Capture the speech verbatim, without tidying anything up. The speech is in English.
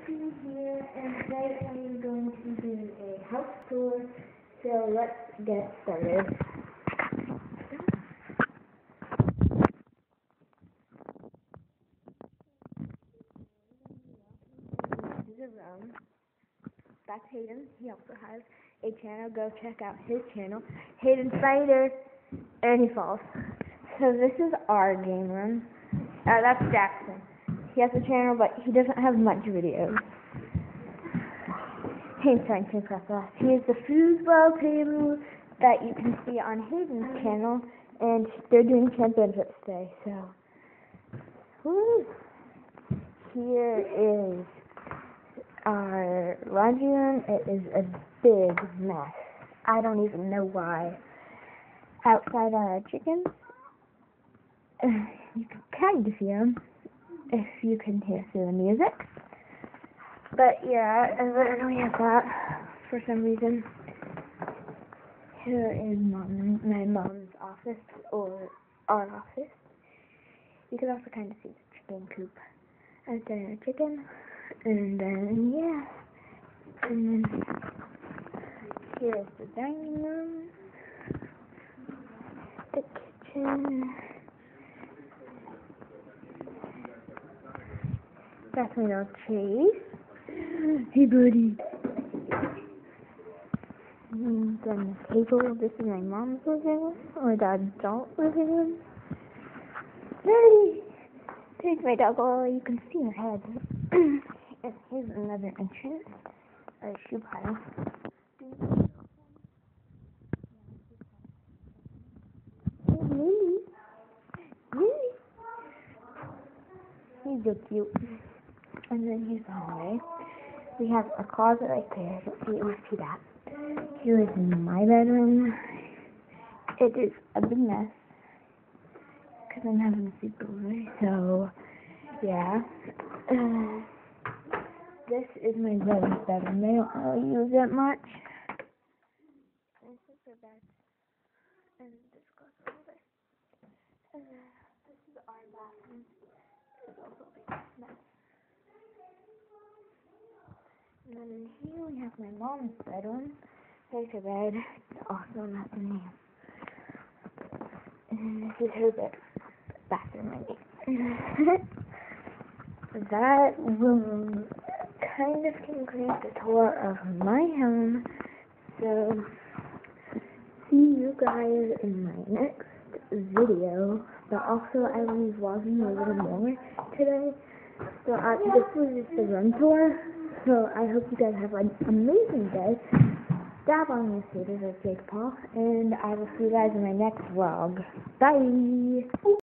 Christine here, and today I am going to do a house tour, so let's get started. This is a room. That's Hayden. He also has a channel. Go check out his channel, Hayden Spider, and he falls. So this is our game room. Uh, that's Jackson. He has a channel, but he doesn't have much videos. He's trying to impress us. He has the foosball table that you can see on Hayden's channel, and they're doing championships today, so. Woo! Here is our laundry room. It is a big mess. I don't even know why. Outside are our chickens. Uh, you can kind of see them if you can hear through the music. But yeah, and then we have that for some reason. Here is mom, my mom's office, or our office. You can also kind of see the chicken coop. And then a chicken, and then yeah, and then here is the dining room, the kitchen. That's my dog Chase. Hey buddy. And then the table. This is my mom's living room, or the adult living room. Hey! There's my dog. Oh, you can see her head. And here's another entrance, or shoe pile. Hey, Lily. Lily. He's so cute. And then here's the hallway. We have a closet right there. Let's see, let's see that. Here is my bedroom. It is a big mess because I'm having a sleepover. So, yeah. Uh, this is my brother's bedroom. They don't really use it much. This is their bed. And this goes over there. And then this is our bathroom. It's also a big mess. And then in here we have my mom's bedroom. There's her bed. It's also not in here. And this is her bed. Bathroom, I mean. That will kind of conclude the tour of my home. So, see you guys in my next video. But also, I will be vlogging a little more today. So, uh, this was just a room tour. So, I hope you guys have an amazing day. Dab on your skaters, as Jake Paul. And I will see you guys in my next vlog. Bye!